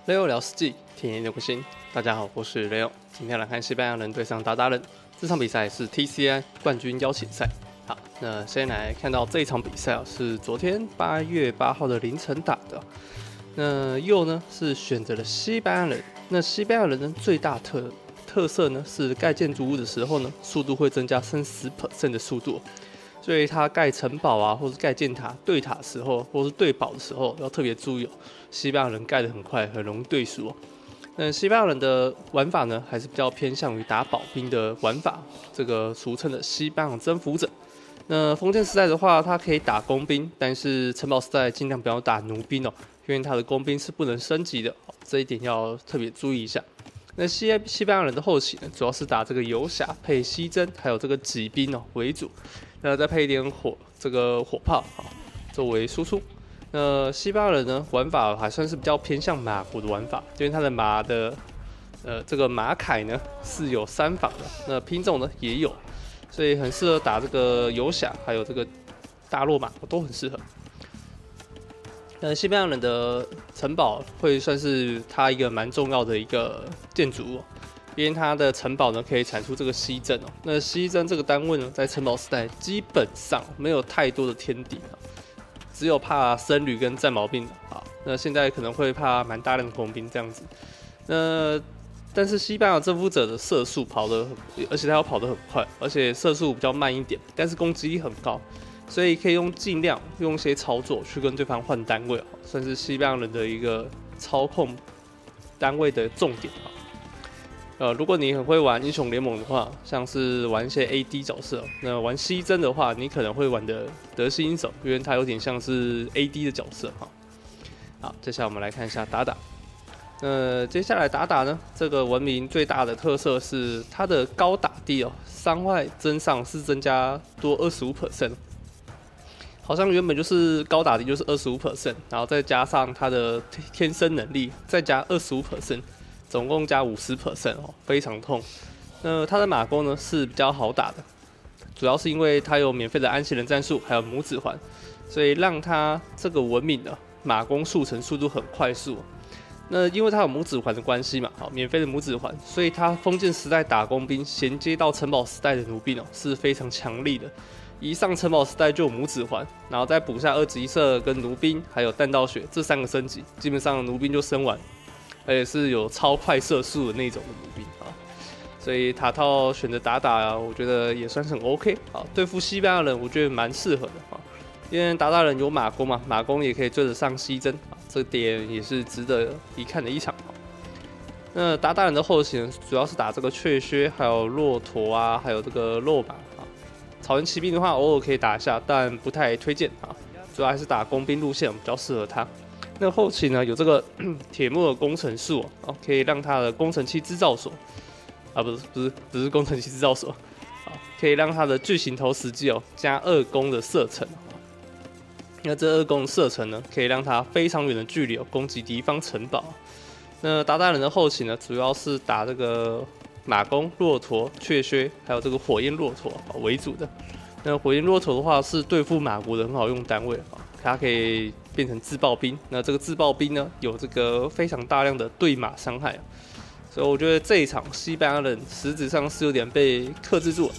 Leo 聊世纪，天天聊个心。大家好，我是 Leo。今天来看西班牙人对上达达人，这场比赛是 TCI 冠军邀请赛。好，那先来看到这一场比赛是昨天8月8号的凌晨打的。那右呢是选择了西班牙人。那西班牙人呢最大特色呢是盖建筑物的时候呢，速度会增加30% 的速度。所以他盖城堡啊，或是盖箭塔、对塔的时候，或是对堡的时候，要特别注意哦。西班牙人盖得很快，很容易对输哦。那西班牙人的玩法呢，还是比较偏向于打保兵的玩法，这个俗称的西班牙征服者。那封建时代的话，他可以打工兵，但是城堡时代尽量不要打奴兵哦，因为他的工兵是不能升级的，这一点要特别注意一下。那西班牙人的后期呢，主要是打这个游侠配西征，还有这个骑兵哦为主。那再配一点火炮啊，作为输出。那西班牙人呢玩法还算是比较偏向马国的玩法，因为他的马的这个马铠呢是有3防的，那品种呢也有，所以很适合打这个游侠，还有这个大落马都很适合。那西班牙人的城堡会算是他一个蛮重要的一个建筑物。因为它的城堡呢可以产出这个西征哦，那西征这个单位呢，在城堡时代基本上没有太多的天敌啊，只有怕僧侣跟战矛兵啊。那现在可能会怕蛮大量的工兵这样子。但是西班牙征服者的射速而且他要跑得很快，而且射速比较慢一点，但是攻击力很高，所以可以尽量用一些操作去跟对方换单位，算是西班牙人的一个操控单位的重点啊。如果你很会玩英雄联盟的话，像是玩一些 AD 角色，那玩西征的话，你可能会玩的得心应手，因为它有点像是 AD 的角色哈。好，接下来我们来看一下打打。接下来打打呢，这个文明最大的特色是它的高打低哦，伤害上是增加多25%，好像原本就是高打低就是25%，然后再加上它的天生能力，再加25%。总共加50% 哦，非常痛。那它的马弓呢是比较好打的，主要是因为它有免费的安息人战术，还有拇指环，所以让它这个文明的马弓速成速度很快速。那因为它有拇指环的关系嘛，好，免费的拇指环，所以它封建时代打工兵衔接到城堡时代的奴兵哦是非常强力的。一上城堡时代就有拇指环，然后再补下2级射跟奴兵，还有弹道学这3个升级，基本上奴兵就升完。而且是有超快射速的那种的奴兵啊，所以塔套选择打啊，我觉得也算是很 OK 啊。对付西班牙人，我觉得蛮适合的啊，因为达人有马弓嘛，马弓也可以追得上西征啊，这点也是值得一看的一场。那达人的后期呢，主要是打这个雀靴，还有骆驼啊，还有这个肉马啊。草原骑兵的话，偶尔可以打一下，但不太推荐啊，主要还是打工兵路线比较适合他。那后期呢，有这个铁木尔工程术哦，可以让它的工程器制造所啊，不是工程器制造所啊，可以让它的巨型投石机哦加2弓的射程。那这2弓的射程呢，可以让它非常远的距离攻击敌方城堡。那达人的后期呢，主要是打这个马弓、骆驼、雀靴，还有这个火焰骆驼为主的。那火焰骆驼的话是对付马国的很好用单位啊，它可以变成自爆兵。那这个自爆兵呢，有这个非常大量的对马伤害，所以我觉得这一场西班牙人实质上是有点被克制住了。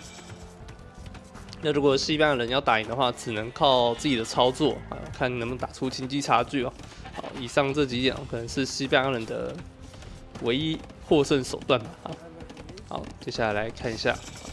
那如果西班牙人要打赢的话，只能靠自己的操作啊，看能不能打出经济差距哦。好，以上这几点可能是西班牙人的唯一获胜手段吧。好，接下来看一下。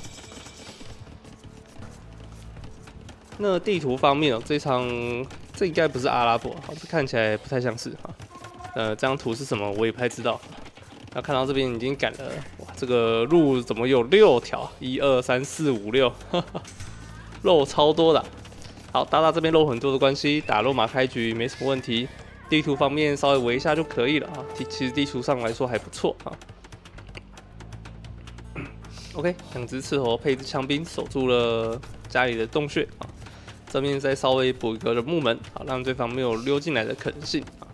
那地图方面哦，这应该不是阿拉伯，这看起来不太像是哈。这张图是什么我也不太知道。那看到这边已经赶了，哇，这个路怎么有6条？1、2、3、4、5、6，肉超多的。好，达这边肉很多的关系，打肉马开局没什么问题。地图方面稍微围一下就可以了啊。其实地图上来说还不错啊。OK， 2只斥候配一支枪兵守住了家里的洞穴啊。这边再稍微补一个木门，好，让对方没有溜进来的可能性啊。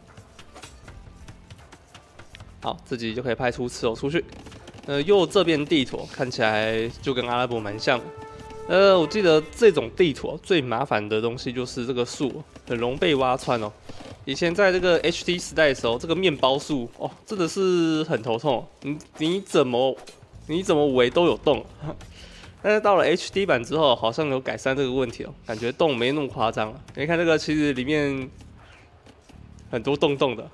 好，自己就可以派出斥候出去。右这边地图看起来就跟阿拉伯蛮像的。我记得这种地图最麻烦的东西就是这个树很容易被挖穿哦。 以前在这个 HD 时代的时候，这个面包树哦，真的是很头痛。你怎么围都有洞，但是到了 HD 版之后，好像有改善这个问题哦，感觉洞没那么夸张了。你看这个，其实里面很多洞洞的。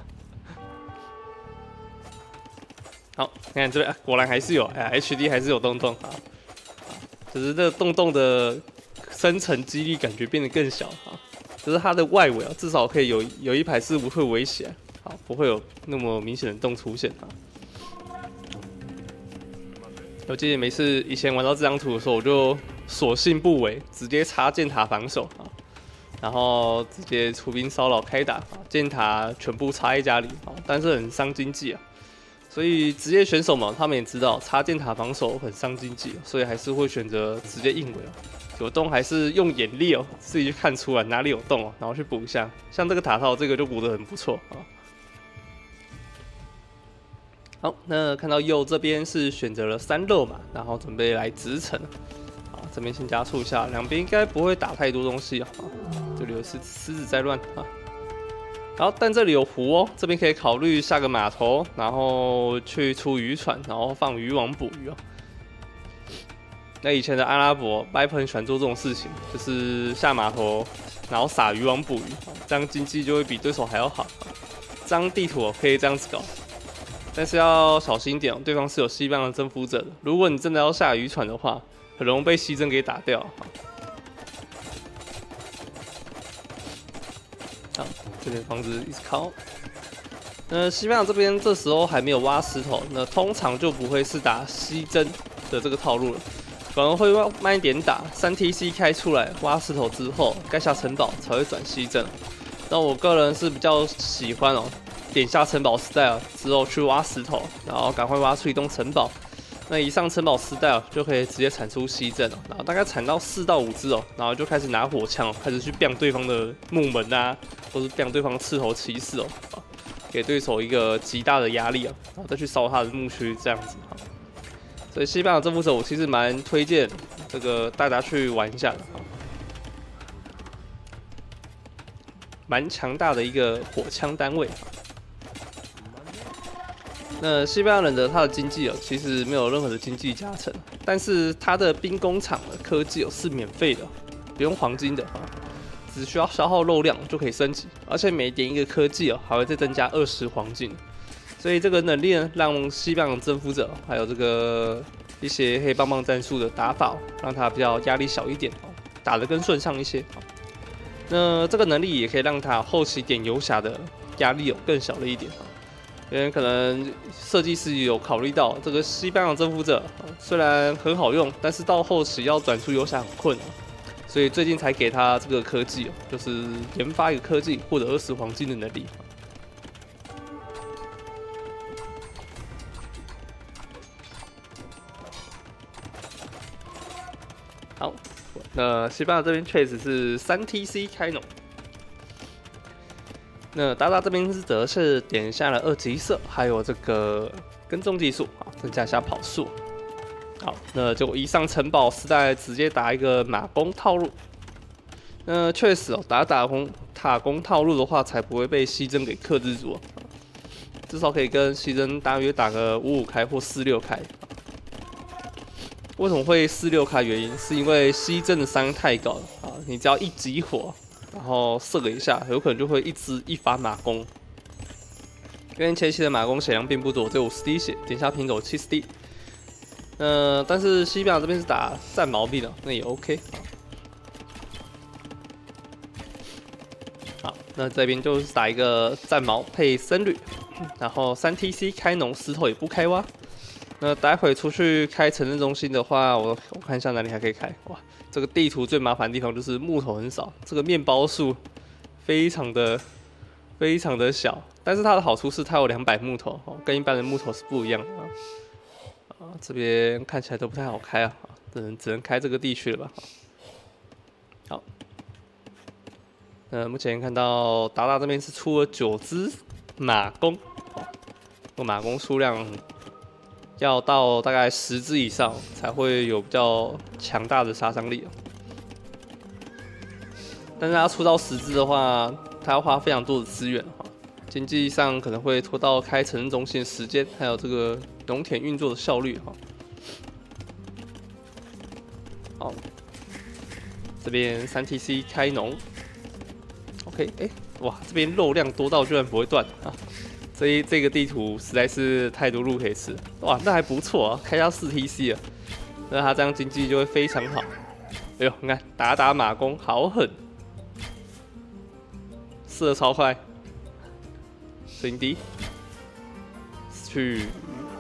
好，你看这边果然还是有，哎 ，HD 还是有洞洞啊，只是这个洞洞的生成几率感觉变得更小啊。就是它的外围啊，至少可以有一排是不会围起来，好，不会有那么明显的洞出现啊。我记得每次以前玩到这张图的时候，我就索性不围，直接插箭塔防守啊，然后直接出兵骚扰开打啊，箭塔全部插在家里啊，但是很伤经济啊。所以职业选手嘛，他们也知道插箭塔防守很伤经济，所以还是会选择直接硬围哦。有洞还是用眼力哦，自己去看出来哪里有洞哦，然后去补一下。像这个塔套，这个就补得很不错啊。好，那看到右这边是选择了3肉嘛，然后准备来直城。好，这边先加速一下，两边应该不会打太多东西啊。这里有狮子在乱啊。然后，但这里有湖哦，这边可以考虑下个码头，然后去出渔船，然后放渔网捕鱼哦。那以前的阿拉伯 Viper 很喜欢做这种事情，就是下码头，然后撒渔网捕鱼，这样经济就会比对手还要好。这张地图可以这样子搞，但是要小心一点哦，对方是有西方的征服者的。如果你真的要下渔船的话，很容易被西征给打掉。好，这边房子一直靠。西班牙这边这时候还没有挖石头，那通常就不会是打西征的这个套路了。反而会慢一点打，3TC 开出来挖石头之后，盖下城堡才会转西阵。那我个人是比较喜欢哦，点下城堡style之后去挖石头，然后赶快挖出一栋城堡。那一上城堡style就可以直接产出西阵哦，然后大概产到4到5只哦，然后就开始拿火枪哦，开始去变对方的木门啊，或是变对方刺头骑士哦，给对手一个极大的压力啊，然后再去烧他的牧区这样子。所以西班牙征服者我其实蛮推荐这个大家去玩一下的，蛮强大的一个火枪单位。那西班牙人的他的经济哦，其实没有任何的经济加成，但是他的兵工厂的科技哦是免费的，不用黄金的啊，只需要消耗肉量就可以升级，而且每点一个科技哦还会再增加20黄金。所以这个能力呢，让西班牙征服者还有这个一些黑棒棒战术的打法，让他比较压力小一点，打得更顺畅一些。那这个能力也可以让他后期点游侠的压力更小了一点。因为可能设计师有考虑到这个西班牙征服者虽然很好用，但是到后期要转出游侠很困难，所以最近才给他这个科技就是研发一个科技获得20黄金的能力。好，那西班牙这边确实是3TC 开农。那达达这边则是点下了2级色，还有这个跟踪技术啊，增加一下跑速。好，那就一上城堡时代直接打一个马弓套路。那确实哦，打塔攻套路的话，才不会被西征给克制住，至少可以跟西征大约打个55开或46开。为什么会46开？原因是因为西征的伤太高了啊！你只要一集火，然后射了一下，有可能就会一发马弓。因为前期的马弓血量并不多，只有50滴血，点下平手70滴。但是西班牙这边是打战矛兵的，那也 OK。好，那这边就是打一个战矛配僧侣，然后3TC 开农，石头也不开挖。那待会出去开城镇中心的话，我看一下哪里还可以开。哇，这个地图最麻烦的地方就是木头很少，这个面包树非常的小，但是它的好处是它有200木头，跟一般的木头是不一样的啊。这边看起来都不太好开啊，只能开这个地区了吧。好，目前看到达达这边是出了9只马弓，马弓数量要到大概10只以上才会有比较强大的杀伤力。但是它出到10只的话， 他要花非常多的资源哈，经济上可能会拖到开城镇中心的时间，还有这个农田运作的效率哈。好，这边3TC 开农 ，OK， 哇，这边肉量多到居然不会断啊！这个地图实在是太多路可以吃，哇，那还不错啊，开到4TC 了，那他这样经济就会非常好。哎呦，你看打马弓好狠，射超快，声低，去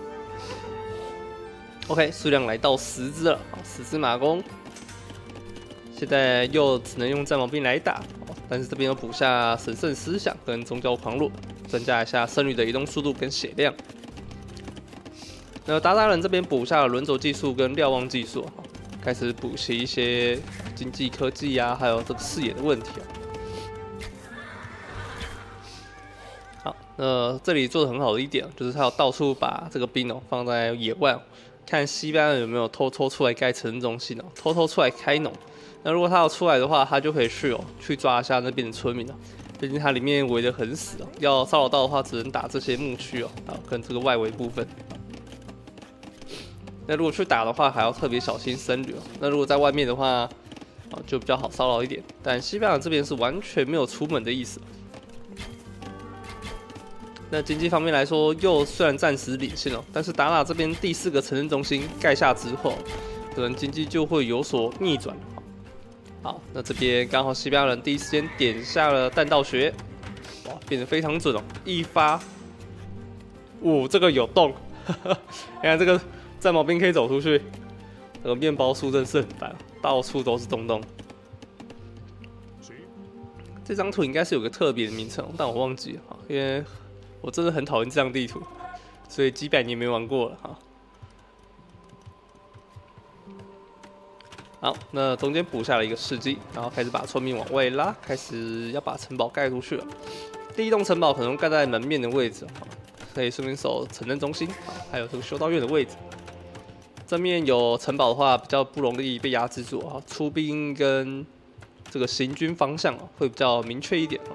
，OK， 数量来到10只了，10只马弓。现在又只能用战矛兵来打，但是这边又补下神圣思想跟宗教狂热，增加一下僧侣的移动速度跟血量。那达达人这边补下了轮轴技术跟瞭望技术，开始补齐一些经济科技啊，还有这个视野的问题。好，那这里做的很好的一点就是他要到处把这个兵放在野外，看西班牙人有没有偷出来盖城镇中心偷出来开农。那如果他要出来的话，他就可以去抓一下那边的村民毕竟它里面围得很死要骚扰到的话，只能打这些牧区跟这个外围部分。那如果去打的话，还要特别小心僧侣那如果在外面的话，就比较好骚扰一点。但西班牙这边是完全没有出门的意思。那经济方面来说，又虽然暂时领先但是达纳这边第4个城镇中心盖下之后，可能经济就会有所逆转。好，那这边刚好西班牙人第一时间点下了弹道学，哇，变得非常准一发，这个有洞，你看这个战矛兵可以走出去，这个面包树真是很烦，到处都是洞洞。这张图应该是有个特别的名称，但我忘记了因为我真的很讨厌这张地图，所以几百年没玩过了好，那中间补下了一个事迹，然后开始把村民往外拉，开始要把城堡盖出去了。第一栋城堡可能盖在门面的位置，可以顺便守城镇中心，还有这个修道院的位置。正面有城堡的话，比较不容易被压制住出兵跟这个行军方向会比较明确一点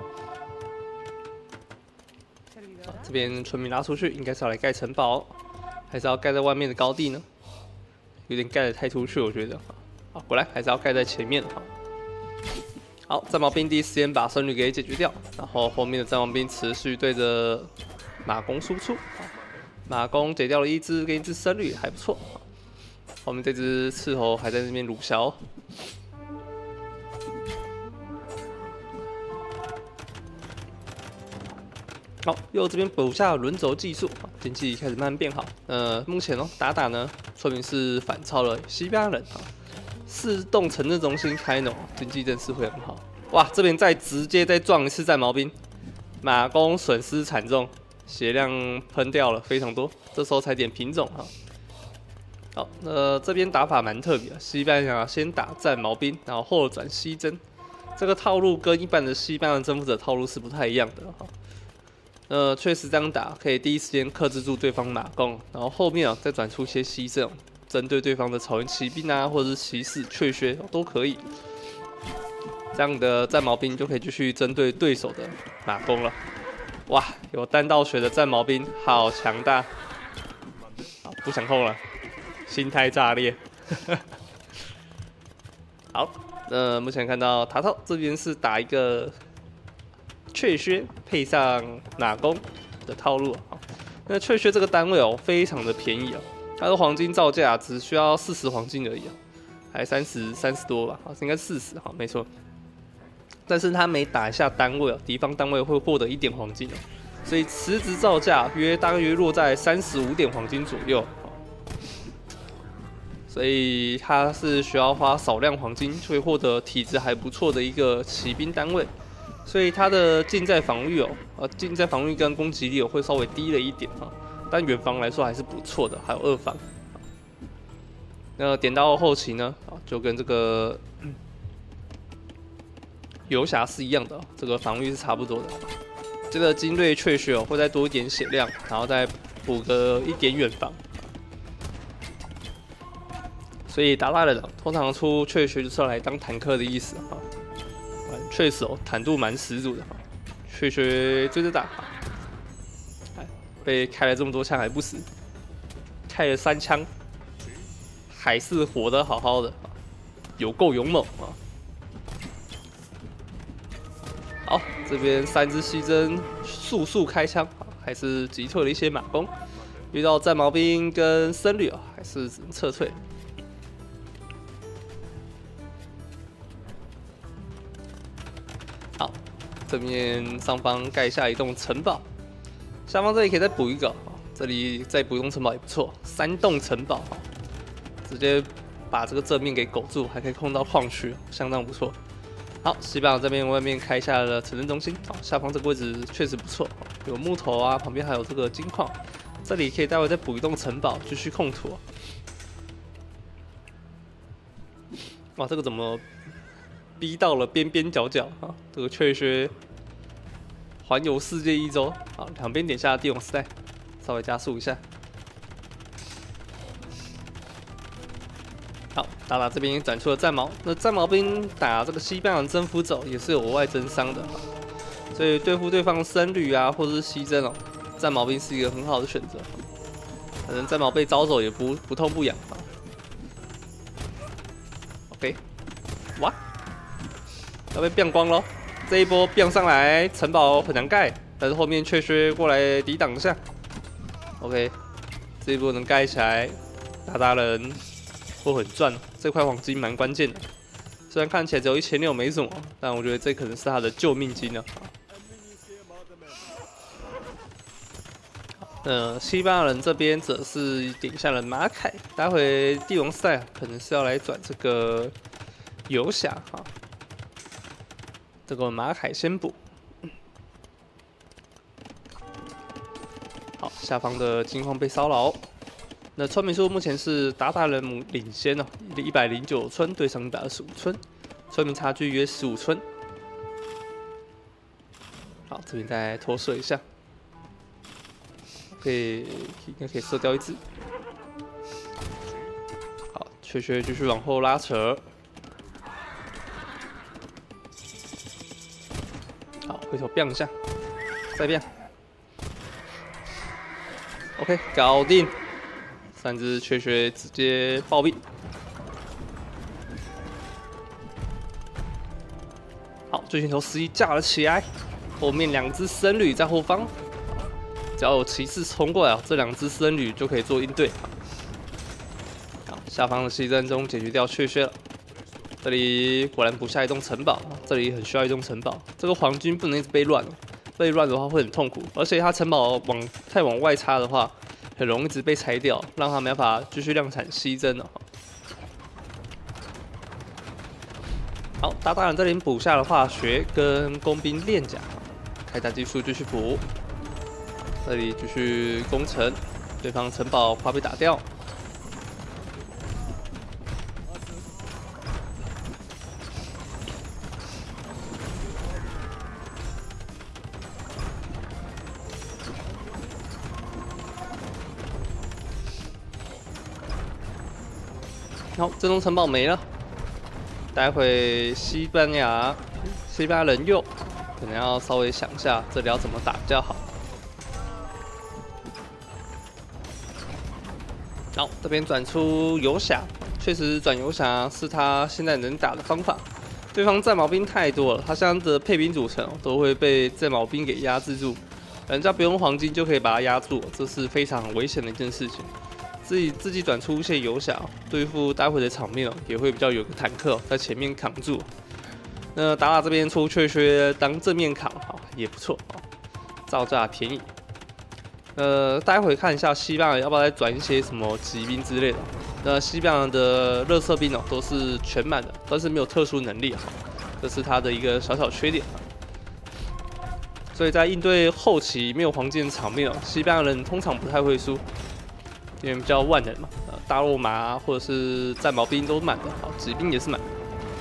这边村民拉出去，应该是要来盖城堡，还是要盖在外面的高地呢？有点盖得太出去，我觉得。果然还是要盖在前面好，战矛兵第一时间把僧侣给解决掉，然后后面的战矛兵持续对着马弓输出。马弓解掉了1只跟1只僧侣，还不错。后面这只斥候还在那边鲁小。好，右这边补下轮轴技术，经济开始慢慢变好。目前打呢，村民是反超了西班牙人4栋城镇中心开农，经济真是会很好。哇，这边直接再撞一次战矛兵，马弓损失惨重，血量喷掉了非常多。这时候才点品种好，这边打法蛮特别的，西班牙先打战矛兵，然后后转西征，这个套路跟一般的西班牙征服者套路是不太一样的确实这样打可以第一时间克制住对方马弓，然后后面再转出一些西征。针对对方的草原骑兵或者是骑士、雀靴都可以，这样的战矛兵就可以继续针对对手的马弓了。哇，有弹道学的战矛兵，好强大！不想控了，心态炸裂。好，目前看到塔套这边是打一个雀靴配上马弓的套路那雀靴这个单位非常的便宜它的黄金造价只需要40黄金而已还30多吧，应该40没错。但是它每打一下单位敌方单位会获得1点黄金所以实质造价大约落在35点黄金左右。所以它是需要花少量黄金就会获得体质还不错的一个骑兵单位，所以它的近战防御近战防御跟攻击力会稍微低了一点但远防来说还是不错的，还有2防。那点到后期呢，就跟这个游侠是一样的，这个防御是差不多的。这个精锐雀靴会再多一点血量，然后再补个1点远防。所以达拉人通常出雀靴就是要来当坦克的意思确实坦度蛮十足的雀雀追着打，被开了这么多枪还不死，开了3枪，还是活得好好的，有够勇猛啊！好，这边3只西征速开枪，还是击退了一些马弓。遇到战矛兵跟僧侣啊，还是只能撤退。好，这边上方盖下一栋城堡，下方这里可以再补一个，这里再补一栋城堡也不错，3栋城堡，直接把这个正面给苟住，还可以控到矿区，相当不错。好，西班牙这边外面开下了城镇中心，好，下方这个位置确实不错，有木头啊，旁边还有这个金矿。这里可以待会再补一栋城堡，继续控土。哇，这个怎么逼到了边边角角啊？这个雀雀环游世界1周，好，两边点下帝王时代，稍微加速一下。好，打这边转出了战矛，那战矛兵打这个西班牙征服者也是有额外增伤的，所以对付对方僧侣啊，或者是西征哦。战矛兵是一个很好的选择，反正战矛被招走也不痛不痒啊。OK， 哇，要被变光咯，这一波变上来，城堡很难盖，但是后面雀雀过来抵挡一下。OK， 这一波能盖起来，达人会很赚，这块黄金蛮关键的。虽然看起来只有1600没什么，但我觉得这可能是他的救命金了。西班牙人这边则是点下了马凯，待会帝王赛可能是要来转这个游侠哈，这个马凯先补。好，下方的金矿被骚扰，那村民数目前是达人领先哦，109村对上125村，村民差距约15村。好，这边再脱射一下。应该可以射掉1只。好，雀雀继续往后拉扯。好，回头变一下，再变。OK， 搞定，3只雀雀直接暴毙。好，最前头11架了起来，后面2只僧侣在后方。只要有骑士冲过来，这2只僧侣就可以做应对。好，下方的西征中解决掉雀雀了。这里果然补下一栋城堡，这里很需要一栋城堡。这个皇军不能一直被乱，被乱的话会很痛苦，而且他城堡太往外插的话，很容易一直被拆掉，让他没办法继续量产西征了。好，达人这里补下了化学跟工兵炼甲，铠甲技术继续补。这里继续攻城，对方城堡快被打掉。好，这栋城堡没了，待会西班牙人右可能要稍微想一下，这里要怎么打比较好。好，这边转出游侠，确实转游侠是他现在能打的方法。对方战矛兵太多了，他现在的配兵组成都会被战矛兵给压制住，人家不用黄金就可以把它压住，这是非常危险的一件事情。自己转出一些游侠，对付待会的场面也会比较有个坦克在前面扛住。那达这边出雀雀当正面扛，也不错，造价便宜。待会看一下西班牙要不要再转一些什么骑兵之类的。那西班牙的热射兵都是全满的，但是没有特殊能力，这是它的一个小小缺点。所以在应对后期没有黄金的场面西班牙人通常不太会输，因为比较万人嘛，大肉马或者是战矛兵都满的，好，骑兵也是满的。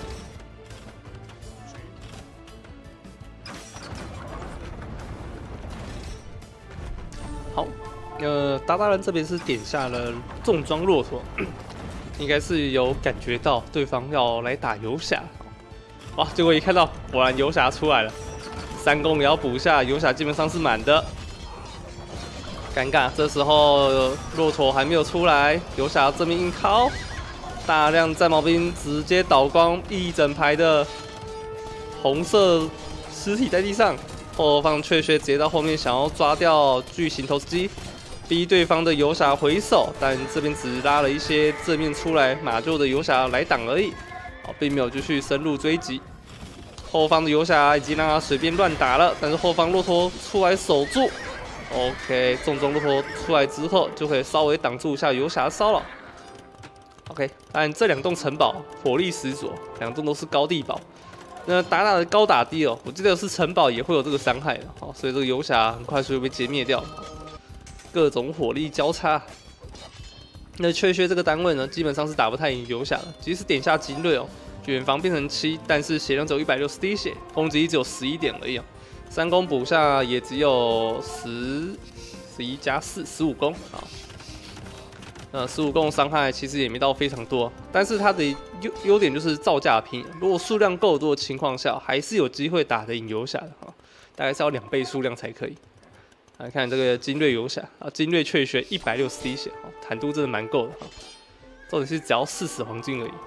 好，达人这边是点下了重装骆驼，应该是有感觉到对方要来打游侠，哇！结果一看到，果然游侠出来了 3攻也要补下，游侠基本上是满的。尴尬，这时候骆驼还没有出来，游侠正面硬靠，大量战矛兵直接倒光一整排的红色尸体在地上。后方雀雀直接到后面想要抓掉巨型投石机，逼对方的游侠回手，但这边只拉了一些正面出来马厩的游侠来挡而已，并没有继续深入追击。后方的游侠已经让他随便乱打了，但是后方骆驼出来守住。OK， 重装骆驼出来之后，就可以稍微挡住一下游侠的骚扰。OK， 但这2栋城堡火力十足，2栋都是高地堡。那打的高打低哦，我记得是城堡也会有这个伤害的，所以这个游侠很快速就被歼灭掉。各种火力交叉。那雀雀这个单位呢，基本上是打不太赢游侠的，即使点下精锐哦，远防变成7，但是血量只有160滴血，攻击力只有11点而已3攻补下也只有11加4 15攻啊。15攻伤害其实也没到非常多，但是它的优点就是造价便宜。如果数量够多的情况下，还是有机会打得赢游侠的哈，大概是要2倍数量才可以。来看这个精锐游侠啊，精锐雀血160滴血，坦度真的蛮够的哈。重点是只要40黄金而已。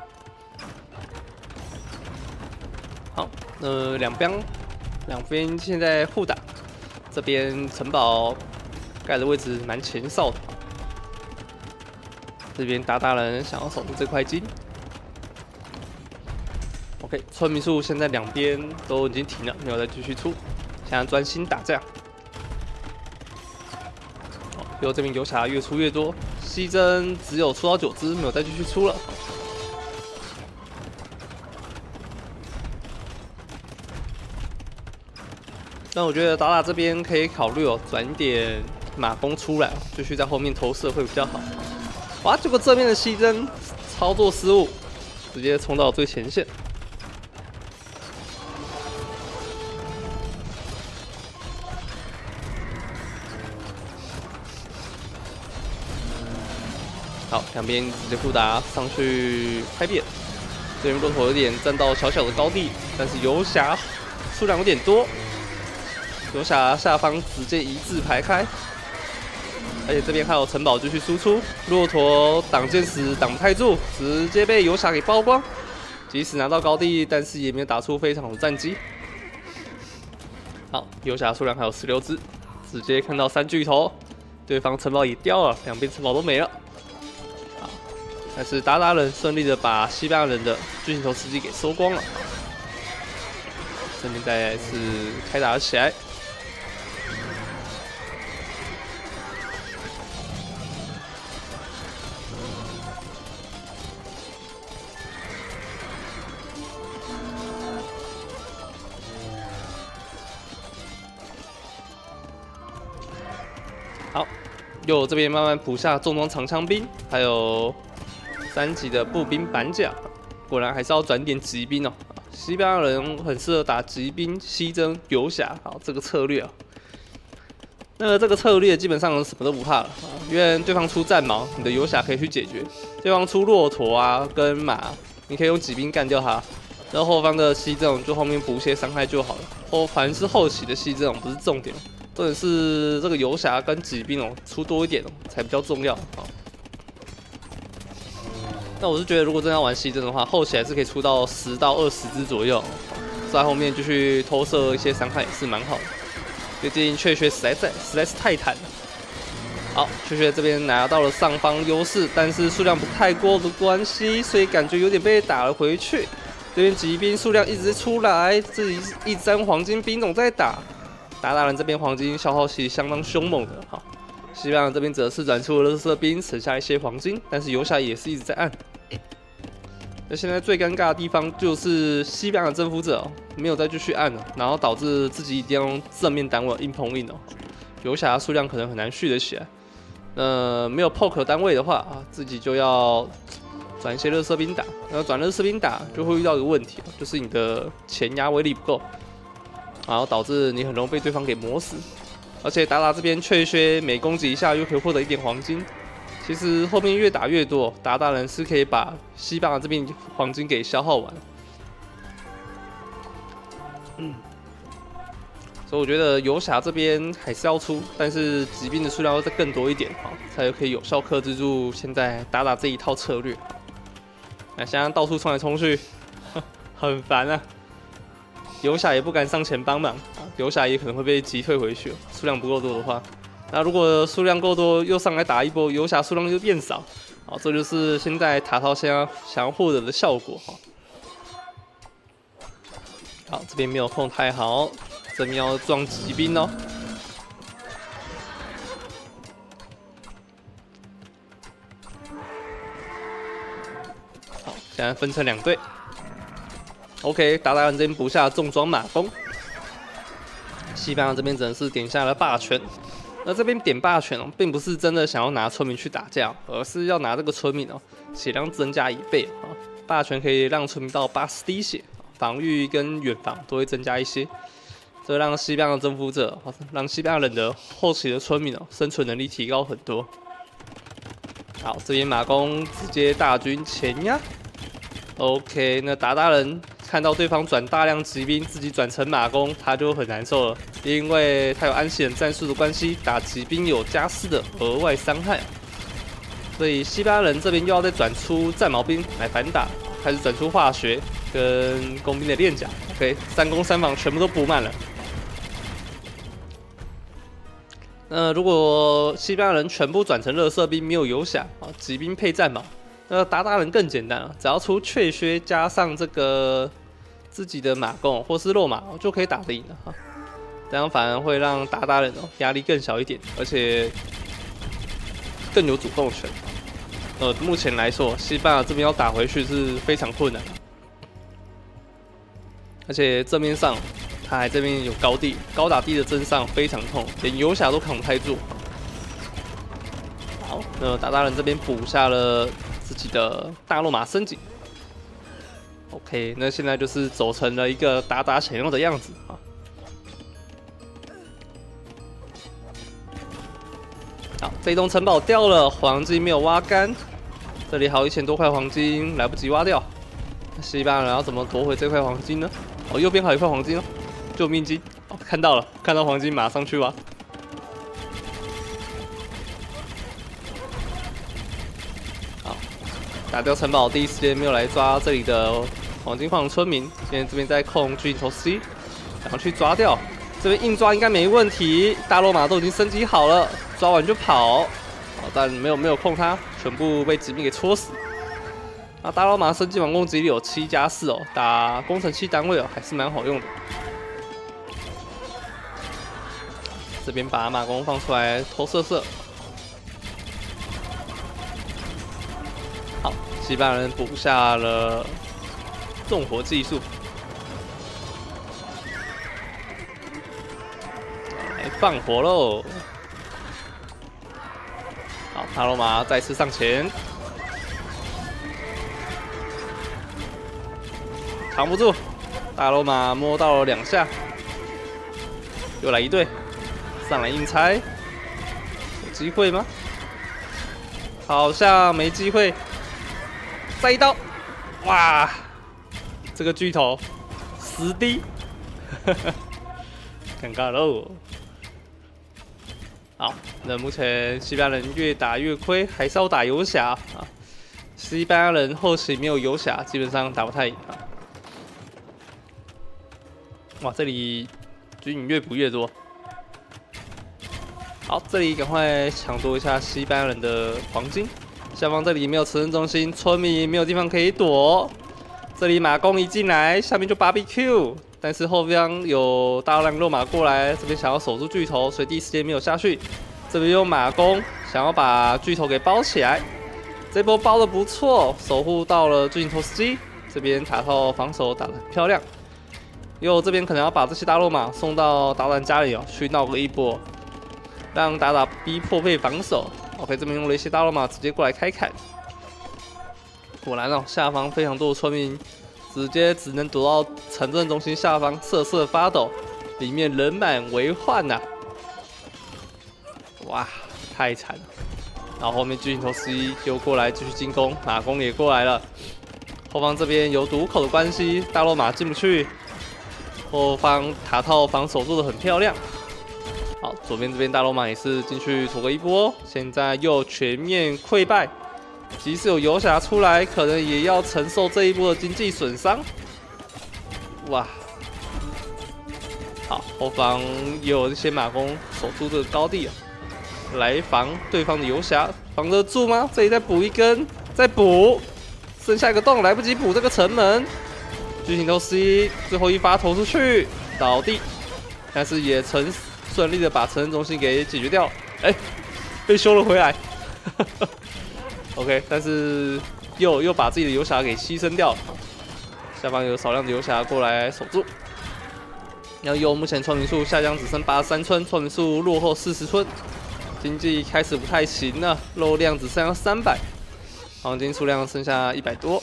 好，两边现在互打，这边城堡盖的位置蛮前哨的。这边达达人想要守住这块金。OK， 村民数现在2边都已经停了，没有再继续出，现在专心打架。结果这边游侠越出越多，西征只有出到9只，没有再继续出了。那我觉得达达这边可以考虑转一点马弓出来，继续在后面投射会比较好。哇！结果这边的西征操作失误，直接冲到最前线。好，两边直接互打上去开扁。这边骆驼有点站到小小的高地，但是游侠数量有点多，游侠下方直接一字排开。而且这边还有城堡继续输出，骆驼挡箭时挡不太住，直接被游侠给曝光。即使拿到高地，但是也没有打出非常好的战绩。好，游侠数量还有16只，直接看到3巨头，对方城堡也掉了，两边城堡都没了。好，但是达达人顺利的把西班牙人的巨型投石机给收光了。这边再是开打起来。好，右这边慢慢补下重装长枪兵，还有3级的步兵板甲。果然还是要转点骑兵哦。西班牙人很适合打骑兵、西征、游侠，好这个策略啊。那这个策略基本上什么都不怕了，因为对方出战矛，你的游侠可以去解决；对方出骆驼啊跟马，你可以用骑兵干掉他。然后后方的西征就后面补一些伤害就好了。反正是后期的西征不是重点。重点是这个游侠跟骑兵出多一点才比较重要啊。那我是觉得，如果真的要玩西征的话，后期还是可以出到10到20只左右，在后面继续偷射一些伤害也是蛮好的。毕竟雀雀实在是太坦了。好，雀雀这边拿到了上方优势，但是数量不太多的关系，所以感觉有点被打了回去。这边骑兵数量一直出来，自己一张黄金兵种在打。达达人这边黄金消耗其实相当凶猛的，好，西班牙这边则是转出了垃圾兵，省下一些黄金，但是游侠也是一直在按。那现在最尴尬的地方就是西班牙征服者没有再继续按了，然后导致自己一定要用正面单位硬碰硬游侠数量可能很难续得起来。没有 poke 单位的话自己就要转一些垃圾兵打，然后转垃圾兵打就会遇到一个问题，就是你的前压威力不够。然后导致你很容易被对方给磨死，而且达达这边雀靴每攻击一下又可以获得1点黄金。其实后面越打越多，达达人是可以把西班牙这边黄金给消耗完。 所以我觉得游侠这边还是要出，但是骑兵的数量要再更多一点，才可以有效克制住现在打这一套策略。那现在到处冲来冲去，很烦啊！游侠也不敢上前帮忙，游侠也可能会被击退回去，数量不够多的话。那如果数量够多，又上来打一波，游侠数量就变少，这就是现在塔套想要获得的效果哈。好，这边没有控太好。这边要撞骑兵哦。好，现在分成2队。OK， 达人这边补下重装马弓，西班牙这边只能是点下了霸权。那这边点霸权并不是真的想要拿村民去打架，而是要拿这个村民血量增加1倍啊。霸权可以让村民到80滴血，防御跟远防都会增加一些。这让西班牙的征服者，让西班牙人的后期的村民生存能力提高很多。好，这边马弓直接大军前压。OK， 那达人看到对方转大量骑兵，自己转成马弓，他就很难受了，因为他有安息人战术的关系，打骑兵有加4的额外伤害。所以西班牙人这边又要再转出战矛兵来反打，开始转出化学跟工兵的链甲。OK， 3攻3防全部都补满了。那如果西班牙人全部转成垃圾兵，没有游侠骑兵配战矛，那达人更简单了，只要出雀靴加上这个自己的马弓或是肉马就可以打得赢了哈。这样反而会让达人压力更小一点，而且更有主动权。目前来说，西班牙这边要打回去是非常困难的，而且正面上。他还这边有高打低的真上非常痛，连游侠都扛不太住。好，那达人这边补下了自己的大罗马升级。OK， 那现在就是走成了一个达想要的样子啊。好，这一栋城堡掉了，黄金没有挖干，这里还有1000多块黄金来不及挖掉。西班牙人要怎么夺回这块黄金呢？右边还有一块黄金哦。救命金！看到了，看到黄金马上去挖。好，打掉城堡，第一时间没有来抓这里的黄金矿村民。现在这边在控巨头 C， 想要去抓掉。这边硬抓应该没问题，大罗马都已经升级好了，抓完就跑。但没有控他，全部被骑兵给戳死。那大罗马升级完攻击力有7+4打工程器单位还是蛮好用的。这边把马弓放出来偷射。好，西班牙人补下了纵火技术，来放火喽！好，大罗马再次上前，扛不住，大罗马摸到了2下，又来一队。上来硬拆，有机会吗？好像没机会。再一刀，哇！这个巨头10滴，尴尬喽。好，那目前西班牙人越打越亏，还是要打游侠啊。西班牙人后期没有游侠，基本上打不太赢啊。哇，这里军营越补越多。好，这里赶快抢夺一下西班牙人的黄金。下方这里没有持刃中心，村民没有地方可以躲。这里马弓一进来，下面就 BBQ， 但是后方有大量肉马过来，这边想要守住巨头，所以第一时间没有下去。这边用马弓想要把巨头给包起来，这波包的不错，守护到了巨头 C。这边塔套防守打得很漂亮。又这边可能要把这些大肉马送到达人家里去闹个一波。让达逼迫被防守 ，OK， 这边用了一些大罗马直接过来开砍，果然下方非常多的村民直接只能躲到城镇中心下方瑟瑟发抖，里面人满为患呐！哇，太惨了！然后后面巨型头 C 又过来继续进攻，马弓也过来了，后方这边有堵口的关系，大罗马进不去。 后方塔套防守做得很漂亮。好，左边这边大罗马也是进去躲个一波，现在又全面溃败。即使有游侠出来，可能也要承受这一波的经济损伤。哇！好，后方也有一些马弓守住这个高地啊，来防对方的游侠，防得住吗？这里再补一根，再补，剩下一个洞，来不及补这个城门。巨型投 C， 最后一发投出去，倒地，但是也顺利的把城镇中心给解决掉。哎，被修了回来。OK， 但是又把自己的游侠给牺牲掉了。下方有少量的游侠过来守住。然后目前村民数下降只剩83村，村民数落后40村，经济开始不太行了，肉量只剩下300，黄金数量剩下100多。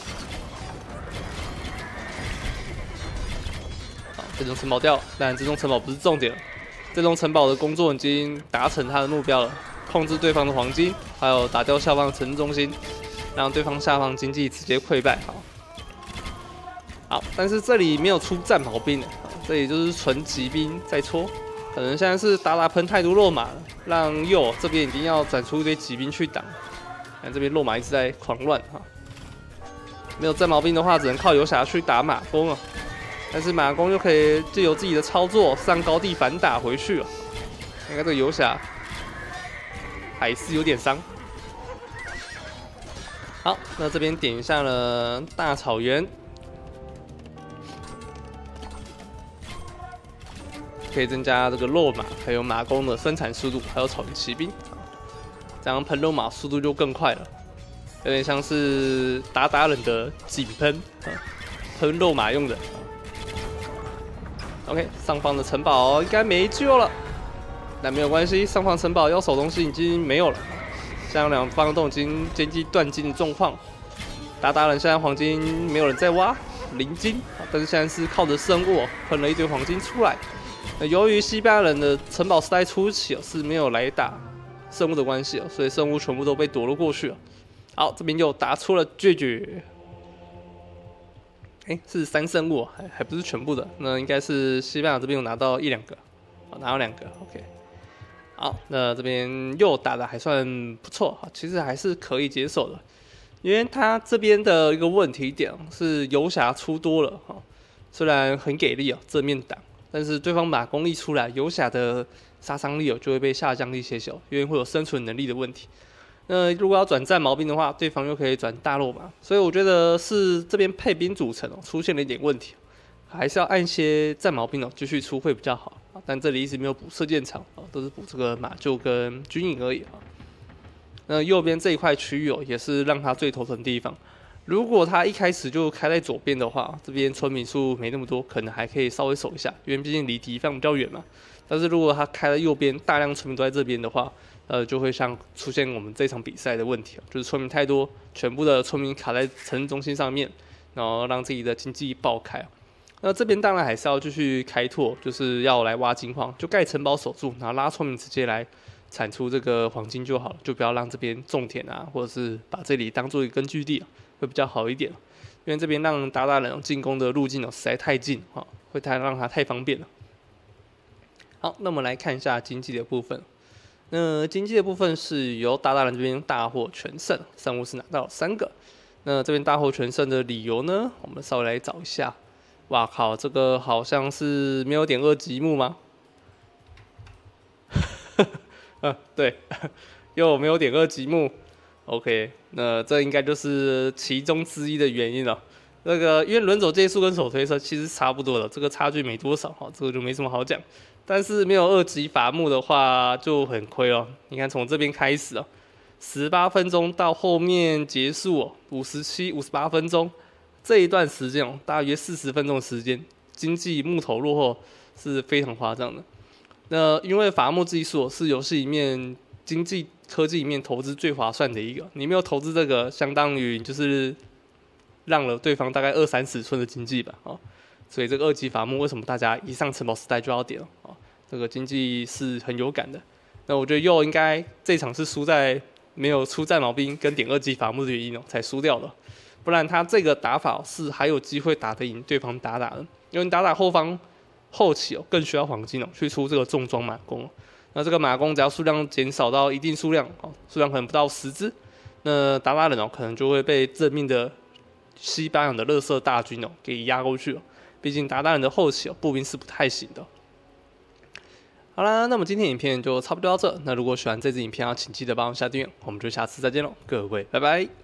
好，这栋城堡掉了，但这栋城堡不是重点了。这栋城堡的工作已经达成它的目标了，控制对方的黄金，还有打掉下方的城镇中心，让对方下方经济直接溃败。好，但是这里没有出战矛兵的，这里就是纯骑兵在戳，可能现在是打喷太多落马了，让右这边一定要展出一堆骑兵去挡。看这边落马一直在狂乱哈，没有战矛兵的话，只能靠游侠去打马弓了。但是马弓又可以借由自己的操作上高地反打回去了。看看这个游侠还是有点伤。好，那这边点一下了大草原，可以增加这个肉马还有马弓的生产速度，还有草原骑兵，这样喷肉马速度就更快了，有点像是打人的井喷，喷肉马用的。OK， 上方的城堡应该没救了，但没有关系，上方城堡要守东西已经没有了，现在两方都已经经济断金的状况。打人现在黄金没有人在挖，零金，但是现在是靠着生物喷了一堆黄金出来。由于西班牙人的城堡时代初期是没有来打生物的关系，所以生物全部都被夺了过去了。好，这边又打出了绝绝。是3生物，还不是全部的，那应该是西班牙这边有拿到1、2个，拿到2个 ，OK。好，那这边又打的还算不错，其实还是可以接受的，因为他这边的一个问题点是游侠出多了，虽然很给力正面挡，但是对方马弓一出来，游侠的杀伤力就会被下降一些小，因为会有生存能力的问题。那如果要转战矛兵的话，对方又可以转大肉马，所以我觉得是这边配兵组成出现了一点问题，还是要按一些战矛兵继续出会比较好。但这里一直没有补射箭场，都是补这个马厩跟军营而已。那右边这一块区域也是让他最头疼的地方。如果他一开始就开在左边的话，这边村民数没那么多，可能还可以稍微守一下，因为毕竟离敌方比较远嘛。但是如果他开在右边，大量村民都在这边的话，就会像出现我们这场比赛的问题，就是村民太多，全部的村民卡在城镇中心上面，然后让自己的经济爆开。那这边当然还是要继续开拓，就是要来挖金矿，就盖城堡守住，然后拉村民直接来产出这个黄金就好了，就不要让这边种田啊，或者是把这里当做一个根据地，会比较好一点。因为这边让达人进攻的路径实在太近，会让他太方便了。好，那我们来看一下经济的部分。那经济的部分是由达人这边大获全胜，胜务是拿到了3个。那这边大获全胜的理由呢，我们稍微来找一下。哇靠，这个好像是没有点2级木吗？对，又没有点2级木。OK， 那这应该就是其中之一的原因了。那个因为轮走阶数跟手推车其实差不多的，这个差距没多少，这个就没什么好讲。但是没有2级伐木的话就很亏哦。你看从这边开始18分钟到后面结束57、58分钟这一段时间大约40分钟的时间，经济木头落后是非常夸张的。那因为伐木技术是游戏里面经济科技里面投资最划算的一个，你没有投资这个，相当于就是让了对方大概20-30寸的经济吧，所以这个2级伐木为什么大家一上城堡时代就要点这个经济是很有感的。那我觉得又应该这场是输在没有出战矛兵跟点2级伐木的原因才输掉的，不然他这个打法是还有机会打得赢对方的，因为打后方后期更需要黄金去出这个重装马弓。那这个马弓只要数量减少到一定数量，数量可能不到10只，那达达人可能就会被正面的西班牙的垃圾大军给压过去。毕竟达达人的后期步兵是不太行的。好啦，那么今天影片就差不多到这。那如果喜欢这支影片请记得帮我下订阅，我们就下次再见喽，各位，拜拜。